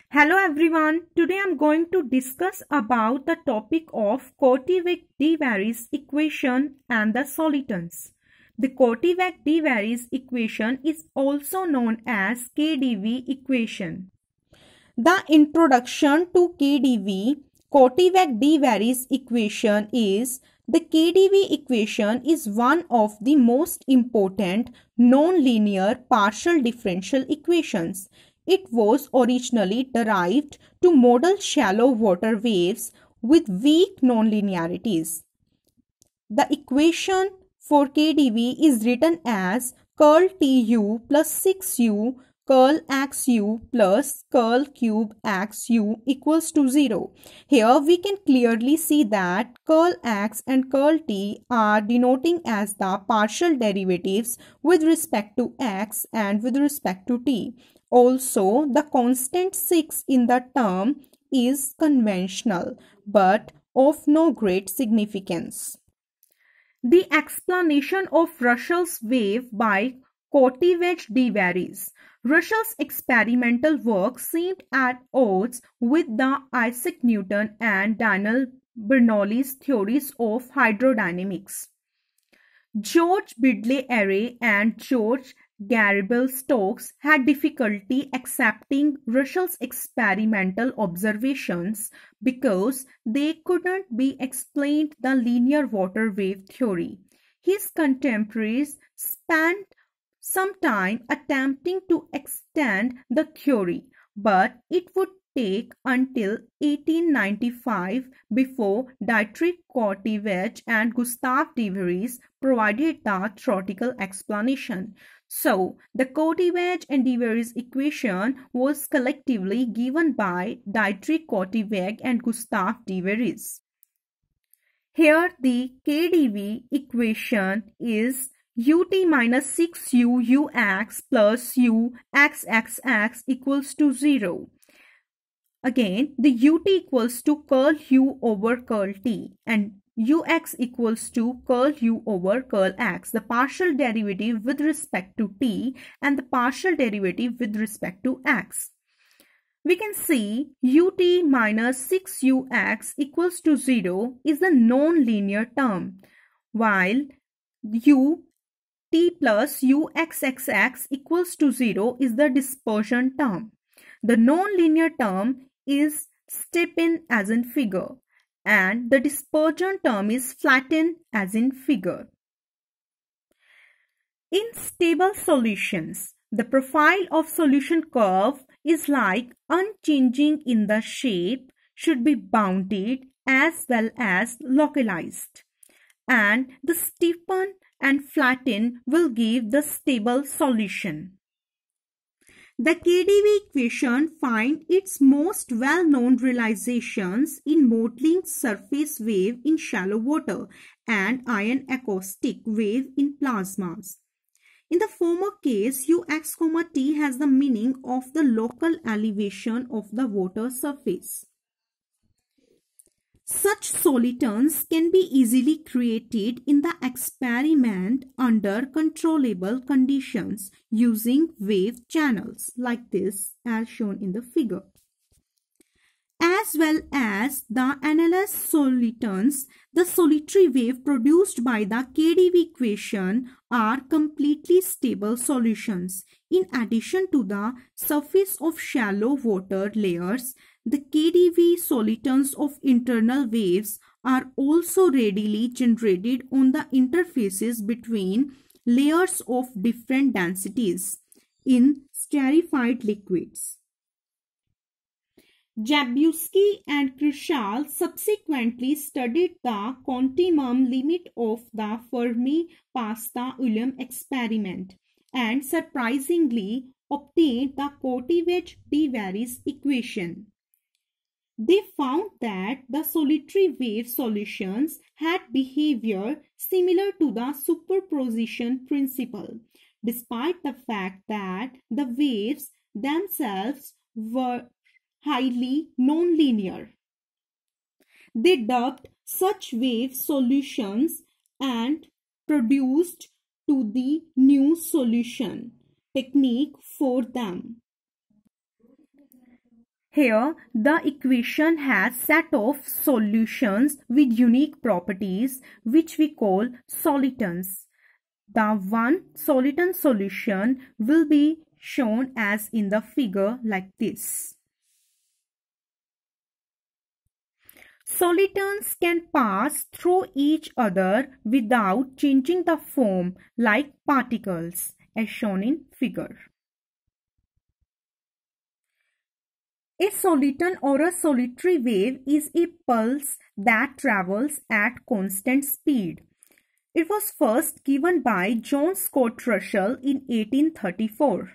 Hello everyone. Today I'm going to discuss about the topic of Korteweg-de-Vries equation and the solitons. The Korteweg-de-Vries equation is also known as KdV equation. The introduction to KdV, Korteweg-de-Vries equation is the KdV equation is one of the most important non-linear partial differential equations. It was originally derived to model shallow water waves with weak nonlinearities. The equation for KdV is written as curl Tu plus 6u curl xu plus curl cube xu equals to 0. Here we can clearly see that curl x and curl t are denoting as the partial derivatives with respect to x and with respect to t. Also, the constant 6 in the term is conventional but of no great significance. The explanation of Russell's wave by Korteweg-de-Vries. Russell's experimental work seemed at odds with the Isaac Newton and Daniel Bernoulli's theories of hydrodynamics. George Bidley-Airy and George Garibald-Stokes had difficulty accepting Russell's experimental observations because they couldn't be explained the linear water wave theory. His contemporaries spent some time attempting to extend the theory, but it would take until 1895 before Dietrich Korteweg and Gustav de Vries provided the theoretical explanation. So, the Korteweg and de Vries equation was collectively given by Dietrich Korteweg and Gustav de Vries. Here the KdV equation is ut minus 6u ux plus u xxx equals to 0. Again, the ut equals to curl u over curl t and ux equals to curl u over curl x, the partial derivative with respect to t and the partial derivative with respect to x. We can see ut minus 6ux equals to 0 is the non-linear term, while ut plus uxxx equals to 0 is the dispersion term. The non-linear term is step-in as in figure and the dispersion term is flatten as in figure. In stable solutions, the profile of solution curve is like unchanging in the shape, should be bounded as well as localized, and the stiffen and flatten will give the stable solution. The KdV equation finds its most well-known realizations in modeling surface wave in shallow water and ion acoustic wave in plasmas. In the former case, ux, t has the meaning of the local elevation of the water surface. Such solitons can be easily created in the experiment under controllable conditions using wave channels like this as shown in the figure. As well as the analogous solitons, the solitary wave produced by the KdV equation are completely stable solutions. In addition to the surface of shallow water layers, the KdV solitons of internal waves are also readily generated on the interfaces between layers of different densities in sterified liquids. Jablonski and Krishal subsequently studied the continuum limit of the Fermi-Pasta-Ulam experiment and surprisingly obtained the Korteweg-de-Vries equation. They found that the solitary wave solutions had behavior similar to the superposition principle, despite the fact that the waves themselves were highly nonlinear. They dubbed such wave solutions and produced to the new solution technique for them. Here, the equation has set of solutions with unique properties which we call solitons. The one soliton solution will be shown as in the figure like this. Solitons can pass through each other without changing the form like particles, as shown in figure. A soliton or a solitary wave is a pulse that travels at constant speed. It was first given by John Scott Russell in 1834.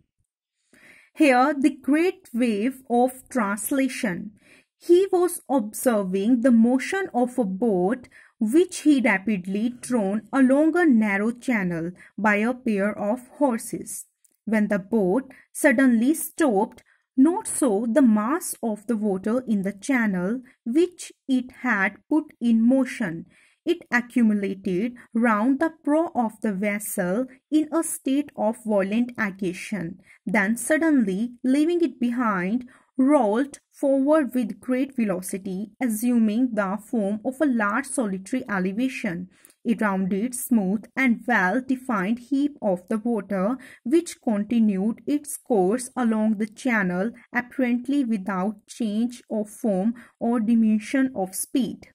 Here, the great wave of translation. He was observing the motion of a boat which he rapidly drawn along a narrow channel by a pair of horses. When the boat suddenly stopped, not so the mass of the water in the channel which it had put in motion. It accumulated round the prow of the vessel in a state of violent agitation, then suddenly, leaving it behind, rolled forward with great velocity, assuming the form of a large solitary elevation, a rounded, smooth, and well-defined heap of the water, which continued its course along the channel, apparently without change of form or diminution of speed.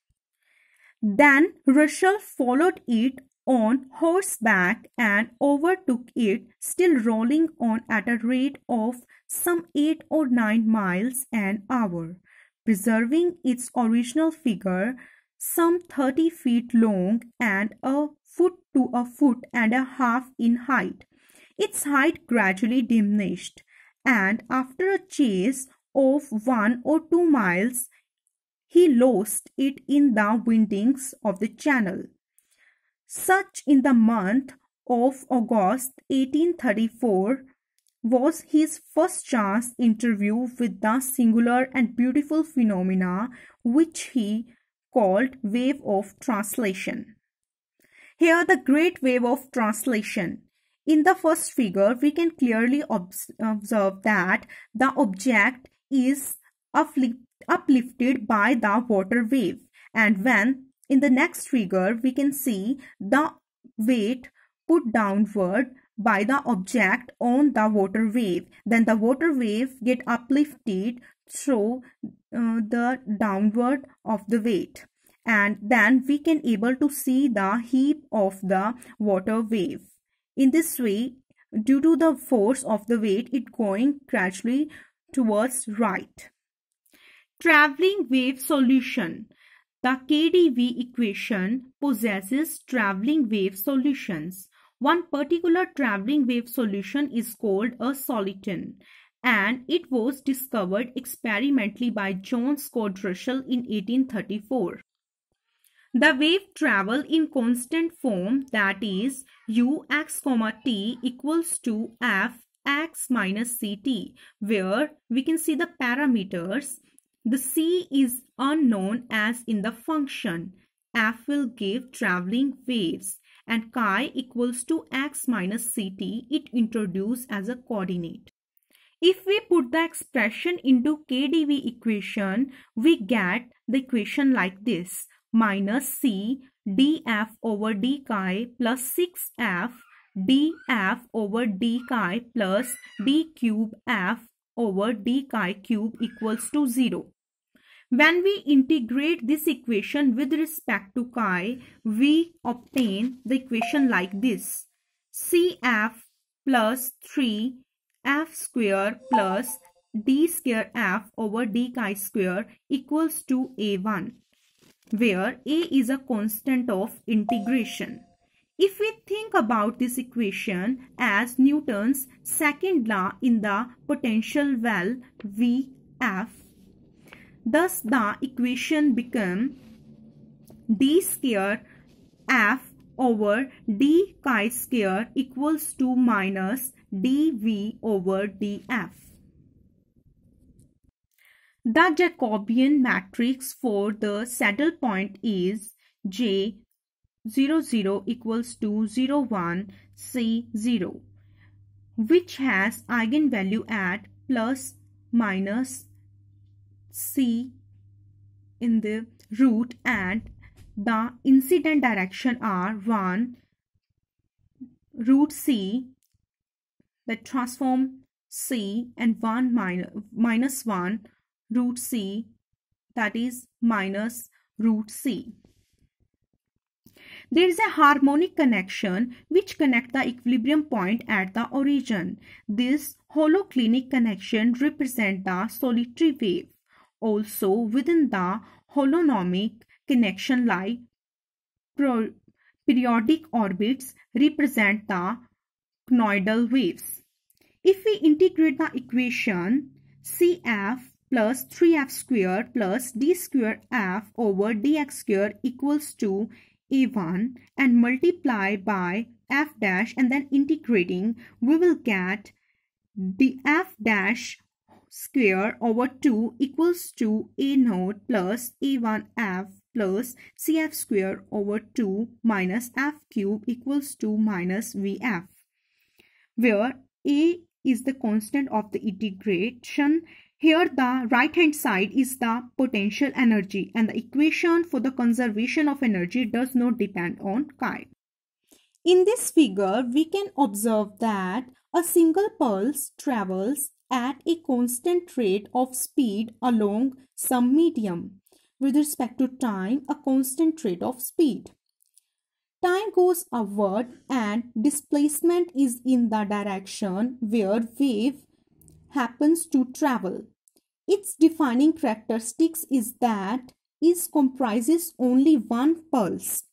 Then Russell followed it on horseback and overtook it, still rolling on at a rate of some 8 or 9 miles an hour, preserving its original figure, some 30 feet long and a foot to a foot and a half in height. Its height gradually diminished, and after a chase of 1 or 2 miles, he lost it in the windings of the channel. Such, in the month of August 1834, was his first chance interview with the singular and beautiful phenomena which he called wave of translation. Here, the great wave of translation. In the first figure, we can clearly observe that the object is uplifted by the water wave, and when in the next figure we can see the weight put downward by the object on the water wave, then the water wave get uplifted through the downward of the weight, and then we can able to see the heap of the water wave. In this way, due to the force of the weight, it going gradually towards right. Traveling wave solution. The KdV equation possesses traveling wave solutions. One particular traveling wave solution is called a soliton, and it was discovered experimentally by John Scott Russell in 1834. The wave travel in constant form, that is Ux, t equals to f x minus ct, where we can see the parameters. The c is unknown as in the function. F will give traveling waves, and chi equals to x minus ct, it introduced as a coordinate. If we put the expression into KdV equation, we get the equation like this: minus c df over d chi plus 6f df over d chi plus d cube f over d chi cube equals to 0. When we integrate this equation with respect to chi, we obtain the equation like this: Cf plus 3 f square plus d square f over d chi square equals to a1, where a is a constant of integration. If we think about this equation as Newton's second law in the potential well Vf, thus the equation becomes d square f over d chi square equals to minus dv over df. The Jacobian matrix for the saddle point is J 0 equals to 1 C 0, which has eigenvalue at plus minus c in the root and the incident direction are 1 root c, that transform c, and 1 minus 1 root c, that is minus root c. There is a harmonic connection which connects the equilibrium point at the origin. This holoclinic connection represents the solitary wave. Also within the holonomic connection lie periodic orbits represent the conoidal waves. If we integrate the equation Cf plus 3f square plus d square f over dx square equals to a1 and multiply by f dash and then integrating, we will get df dash square over 2 equals to a naught plus a1f plus cf square over 2 minus f cube equals to minus vf, where a is the constant of the integration. Here the right hand side is the potential energy and the equation for the conservation of energy does not depend on chi. In this figure, we can observe that a single pulse travels at a constant rate of speed along some medium. With respect to time, a constant rate of speed. Time goes upward and displacement is in the direction where wave happens to travel. Its defining characteristics is that it comprises only one pulse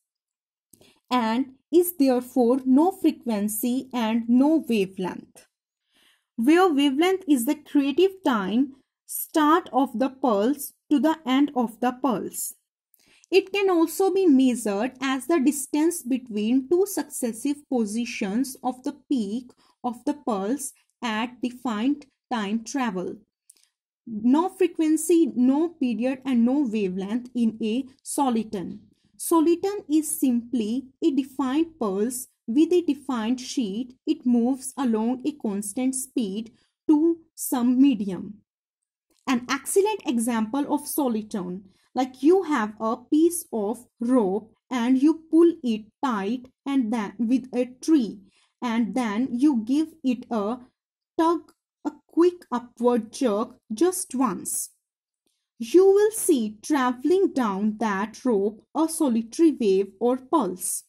and is therefore no frequency and no wavelength. Where wavelength is the creative time start of the pulse to the end of the pulse. It can also be measured as the distance between two successive positions of the peak of the pulse at defined time travel. No frequency, no period and no wavelength in a soliton. Soliton is simply a defined pulse with a defined sheet. It moves along a constant speed to some medium. An excellent example of soliton, like you have a piece of rope and you pull it tight and then with a tree and then you give it a tug, a quick upward jerk just once. You will see traveling down that rope a solitary wave or pulse.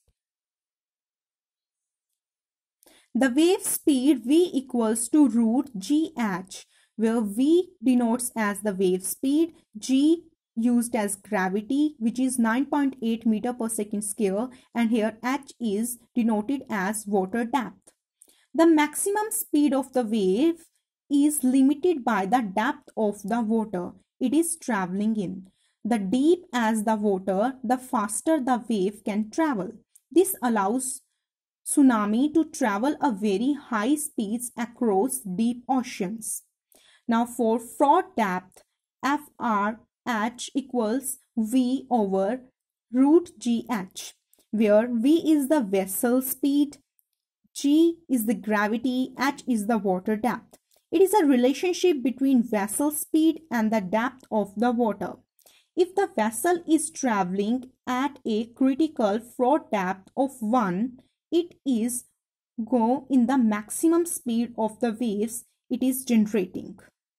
The wave speed v equals to root gh, where v denotes as the wave speed, g used as gravity, which is 9.8 meter per second square, and here h is denoted as water depth. The maximum speed of the wave is limited by the depth of the water it is traveling in. The deep as the water, the faster the wave can travel. This allows tsunami to travel a very high speeds across deep oceans. Now for froth depth, FRH equals V over root GH, where V is the vessel speed, G is the gravity, H is the water depth. It is a relationship between vessel speed and the depth of the water. If the vessel is traveling at a critical froth depth of 1, it is go in the maximum speed of the waves it is generating.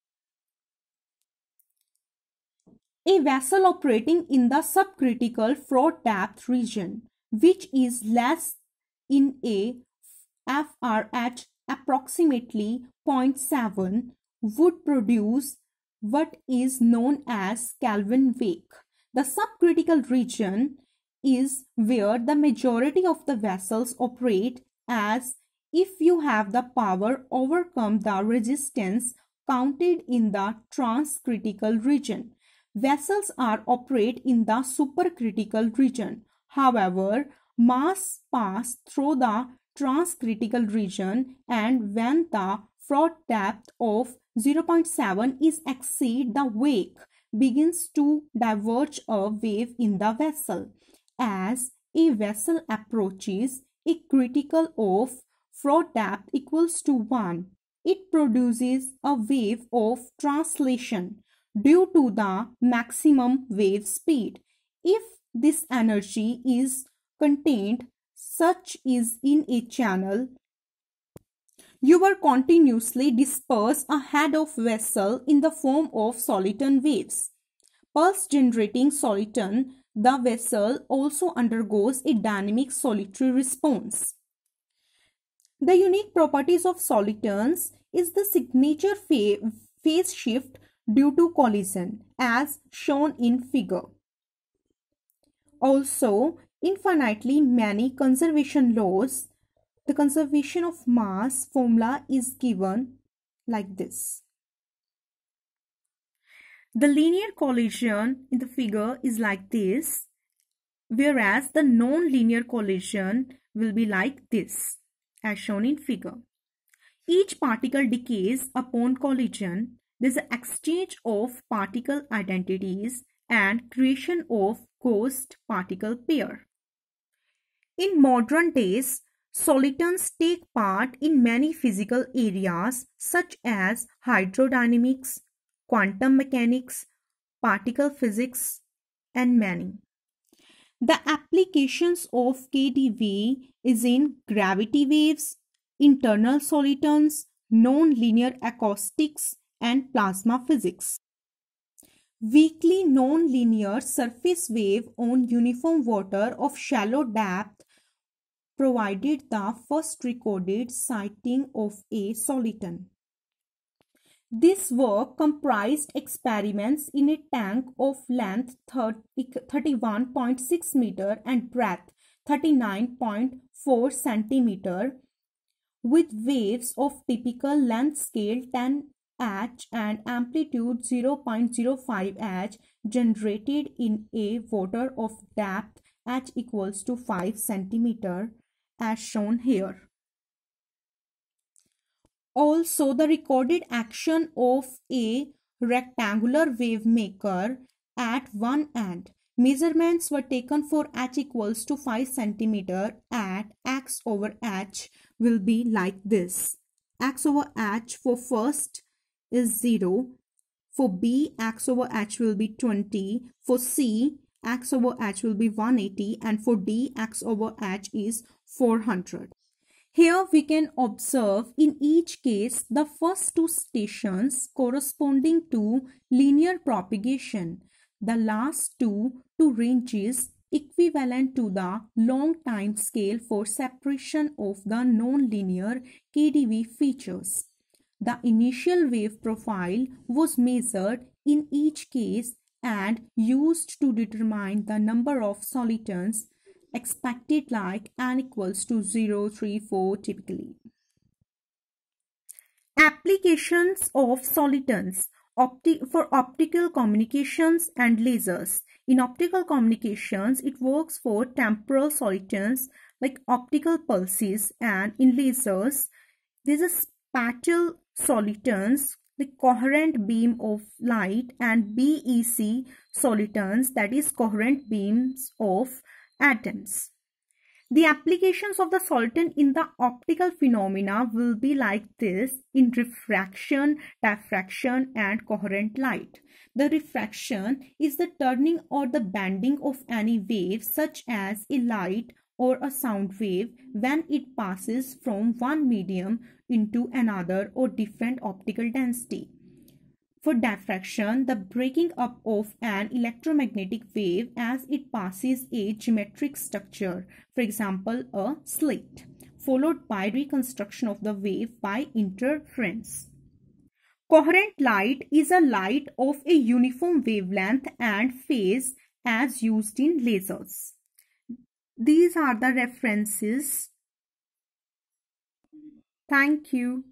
A vessel operating in the subcritical froth depth region, which is less in a FRH approximately 0.7, would produce what is known as Kelvin wake. The subcritical region is where the majority of the vessels operate, as if you have the power overcome the resistance counted in the transcritical region. Vessels are operate in the supercritical region. However, mass pass through the transcritical region, and when the froth depth of 0.7 is exceed, the wake begins to diverge a wave in the vessel. As a vessel approaches a critical of froth depth equals to 1, it produces a wave of translation. due to the maximum wave speed. If this energy is contained, such is in a channel, you will continuously disperse a head of vessel in the form of soliton waves. Pulse generating soliton, the vessel also undergoes a dynamic solitary response. The unique properties of solitons is the signature phase shift due to collision as shown in figure. Also, infinitely many conservation laws. The conservation of mass formula is given like this. The linear collision in the figure is like this, whereas the non-linear collision will be like this, as shown in figure. Each particle decays upon collision. There is an exchange of particle identities and creation of ghost particle pair. In modern days, solitons take part in many physical areas such as hydrodynamics, quantum mechanics, particle physics, and many. The applications of KdV is in gravity waves, internal solitons, non-linear acoustics, and plasma physics. Weakly non-linear surface wave on uniform water of shallow depth provided the first recorded sighting of a soliton. This work comprised experiments in a tank of length 31.6 meter and breadth 39.4 centimeter with waves of typical length scale 10 H and amplitude 0.05 H generated in a water of depth H equals to 5 centimeter as shown here. Also, the recorded action of a rectangular wave maker at one end. Measurements were taken for H equals to 5 centimeter at X over H will be like this. X over H for first is 0. For B, X over H will be 20. For C, X over H will be 180. And for D, X over H is 400. Here we can observe in each case the first two stations corresponding to linear propagation. The last two ranges equivalent to the long time scale for separation of the non-linear KdV features. The initial wave profile was measured in each case and used to determine the number of solitons expected, like n equals to 0, 3, 4 typically. Applications of solitons for optical communications and lasers. In optical communications, it works for temporal solitons like optical pulses, and in lasers, there is a spatial solitons, the coherent beam of light, and BEC solitons, that is coherent beams of atoms. The applications of the soliton in the optical phenomena will be like this in refraction, diffraction, and coherent light. The refraction is the turning or the bending of any wave such as a light or a sound wave when it passes from one medium into another or different optical density. For diffraction, the breaking up of an electromagnetic wave as it passes a geometric structure, for example a slit, followed by reconstruction of the wave by interference. Coherent light is a light of a uniform wavelength and phase as used in lasers. These are the references. Thank you.